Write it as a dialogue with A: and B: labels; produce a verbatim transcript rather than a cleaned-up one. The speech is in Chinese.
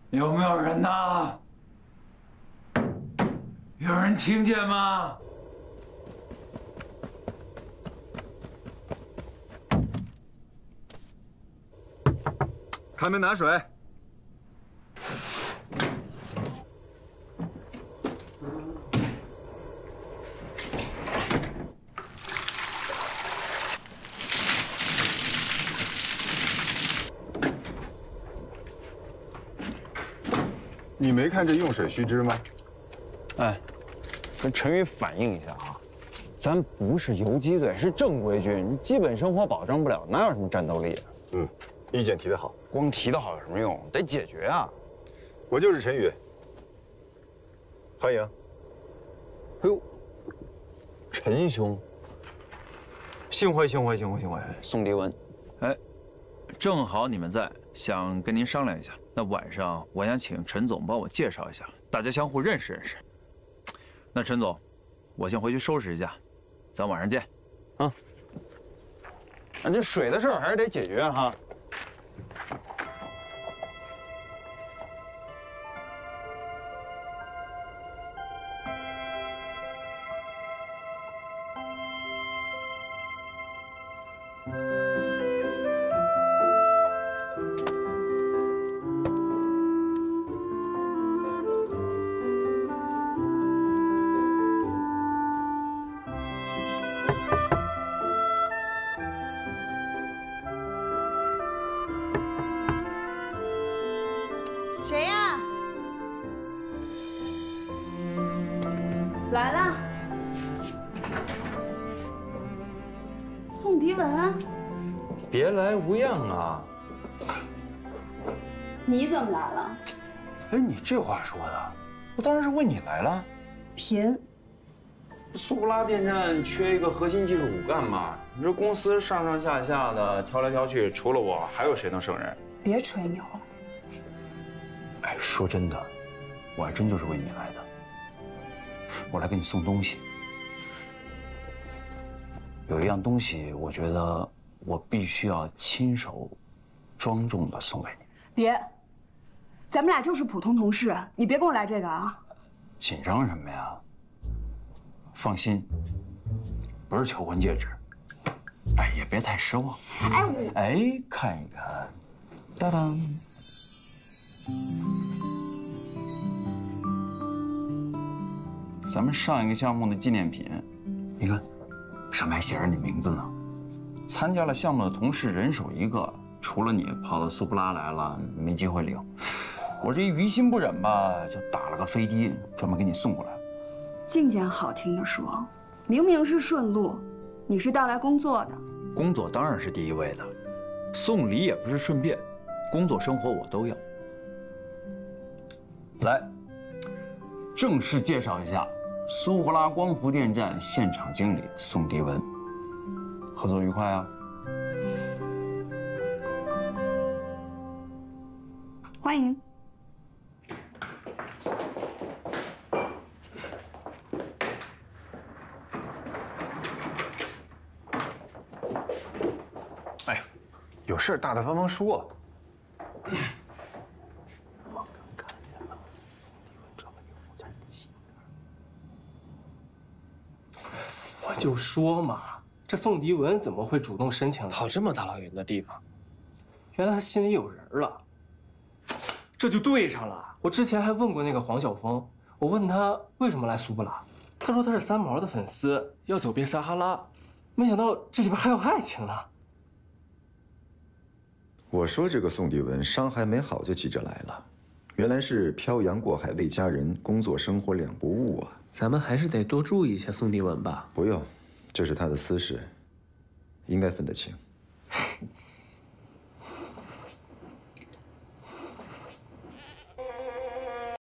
A: 有没有人呐？有人听见吗？
B: 开门拿水。你没看这用水须知吗？
C: 哎，跟陈宇反映一下啊，咱不是游击队，是正规军，你基本生活保证不了，哪有什么战斗力啊？
B: 嗯，意见提得好，
C: 光提得好有什么用？得解决啊！
B: 我就是陈宇，欢迎。
C: 哎呦，陈兄，幸会幸会幸会幸会，宋迪文。
A: 哎，正好你们在，想跟您商量一下。那晚上我想请陈总帮我介绍一下，大家相互认识认识。那陈总，我先回去收拾一下，咱晚上见。
C: 啊，那这水的事儿还是得解决哈。
D: 谁呀？来了，宋迪文。
C: 别来无恙啊！
D: 你怎么来了？
C: 哎，你这话说的，我当然是问你来了。
D: 贫。
C: 苏布拉电站缺一个核心技术骨干嘛？你说公司上上下下的挑来挑去，除了我，还有谁能胜任？
D: 别吹牛了。
C: 哎，说真的，我还真就是为你来的。我来给你送东西。有一样东西，我觉得我必须要亲手、庄重的送给你。
D: 别，咱们俩就是普通同事，你别跟我来这个啊！
C: 紧张什么呀？放心，不是求婚戒指。哎，也别太失望。
D: 哎，我
C: 哎，看一看，当当。咱们上一个项目的纪念品，你看，上面还写着你名字呢。参加了项目的同事人手一个，除了你跑到苏布拉来了，没机会领。我这一于心不忍吧，就打了个飞的，专门给你送过来。
D: 净捡好听的说，明明是顺路，你是调来工作的。
A: 工作当然是第一位的，送礼也不是顺便，工作生活我都要。
C: 来，正式介绍一下苏布拉光伏电站现场经理宋迪文，合作愉快啊！
D: 欢迎。
B: 哎，有事大大方方说。
E: 我就说嘛，这宋迪文怎么会主动申请跑这么大老远的地方？原来他心里有人了，这就对上了。我之前还问过那个黄晓峰，我问他为什么来苏布拉，他说他是三毛的粉丝，要走遍撒哈拉。没想到这里边还有爱情呢。
B: 我说这个宋迪文伤还没好就急着来了，原来是漂洋过海为家人，工作生活两不误啊。
E: 咱们还是得多注意一下宋迪文吧。
B: 不用，这是他的私事，应该分得清。